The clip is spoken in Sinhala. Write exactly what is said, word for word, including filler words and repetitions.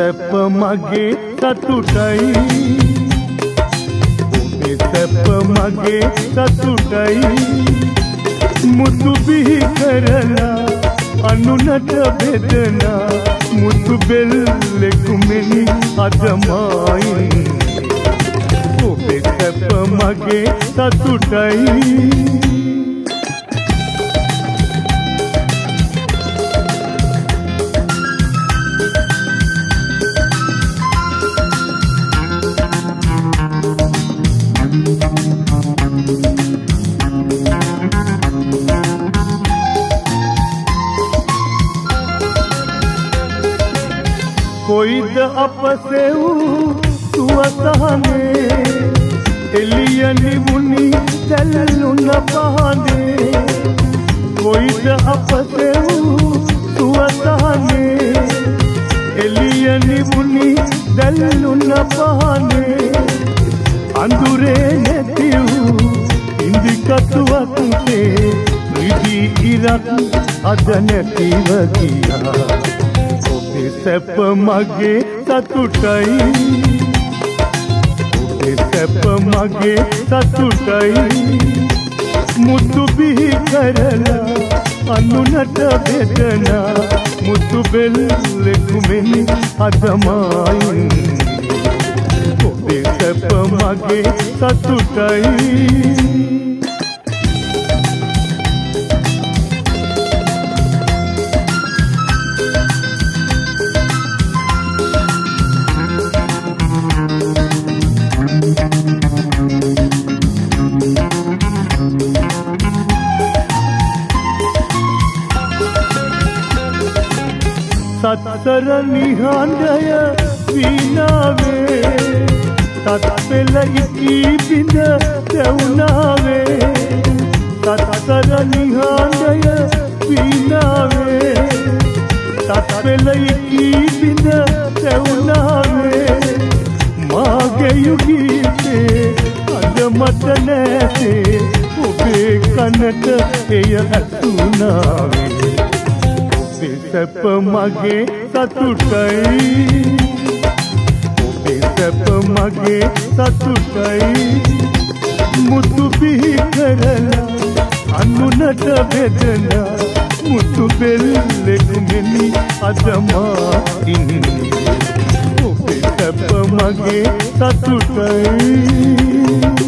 සැප මගේ සතුටයි ඔබේ සැප මගේ සතුටයි මුතු බිහි කරලා අනුනට බෙදනා මුතු බෙල්ලෙකු මෙනි අදමයි ඔබේ සැප මගේ සතුටයි කොයිද අප සෙව් සුවසහනේ එළිය නිවුනි දැල්ලුන පහනේ කොයිද අප සෙව් සුවසහනේ එළිය නිවුනි දැල්ලුන පහනේ අඳුරේ නැති වූ ඉන්දි කටුවක්සේ රිදි ඉරක් අද නැතිව ගියා ඔබේ සැප මගේ සතුටයි ඔබේ සැප මගේ සතුටයි මුතු බිහි කරලා අනුනට බෙදනා මුතු බෙල්ලෙකු මෙනි අදමයි ඔබේ සැප මගේ සතුටයි සතර නිහඬය වීණාවේ තත් පෙළ ඉකී බිඳ දෙවුනාවේ සතර නිහඬය වීණාවේ තත් පෙළ ඉකී බිඳ දෙවුනාවේ මාගේ යුගීතේ අද මට නැතේ ඔබේ කනට එය ඇසුනාවේ ඔබේ සැප මගේ සතුටයි ඔබේ සැප මගේ සතුටයි මුතු බිහි කරලා අනුනට බෙදනා මුතු බෙල්ලෙකු මෙනි අදමා ඉන්නේ ඔබේ සැප මගේ සතුටයි